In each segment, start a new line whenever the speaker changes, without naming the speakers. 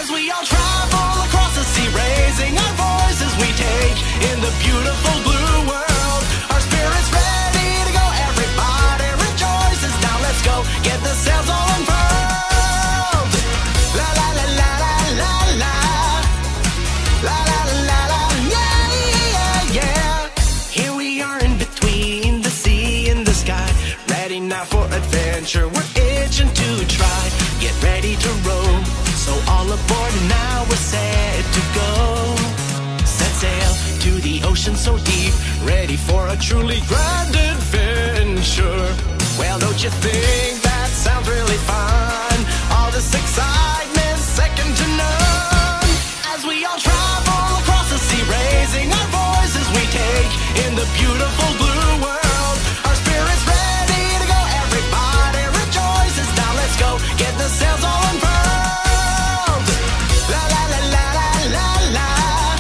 As we all travel across the sea, raising our voices we take in the beautiful blue world. Our spirits ready to go, everybody rejoices. Now let's go, get the sails all unfurled. La la la la la la la. La la la la, yeah, yeah, yeah. Here we are in between the sea and the sky, ready now for adventure, we're itching to try. Get ready to row, so all aboard and now we're set to go. Set sail to the ocean so deep, ready for a truly grand adventure. Well, don't you think that sounds really fun? All this excitement second to none. As we all travel across the sea, raising our voices we take in the beautiful blue world. Our spirits ready to go, everybody rejoices. Now let's go, get the sails all unfurled. La la la la la la la.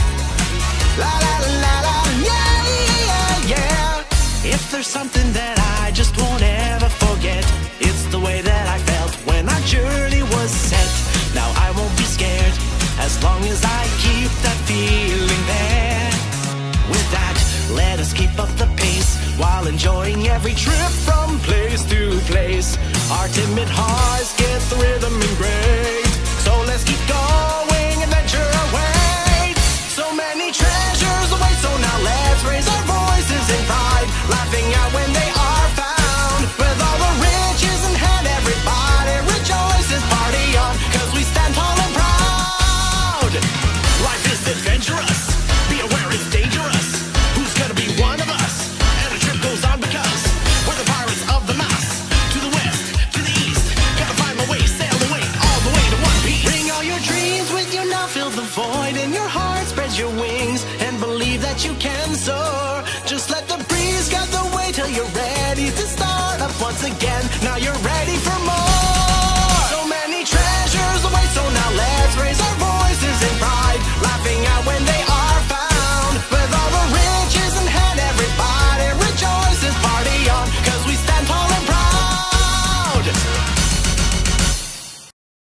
La la la la, yeah, yeah, yeah. If there's something that I just won't ever forget, it's the way that I felt when our journey was set. Now I won't be scared, as long as I keep that feeling there. With that, let us keep up the pace, while enjoying every trip from place to place. Our timid hearts get the rhythm and great, so let's keep going, adventure awaits. So many treasures away, so now let's raise our voices in pride, laughing out when they are found. With all the riches in hand, everybody rejoices. Party on, cause we stand tall and proud. Life is adventurous, be aware it's dangerous. Who's gonna be one of us? And the trip goes on because we're the pirates of the Maas. To the west, to the east, gotta find my way, sail away, all the way to One Piece. Bring all your dreams with you now, fill the void in your heart, spread your wings and believe that you can soar. Just let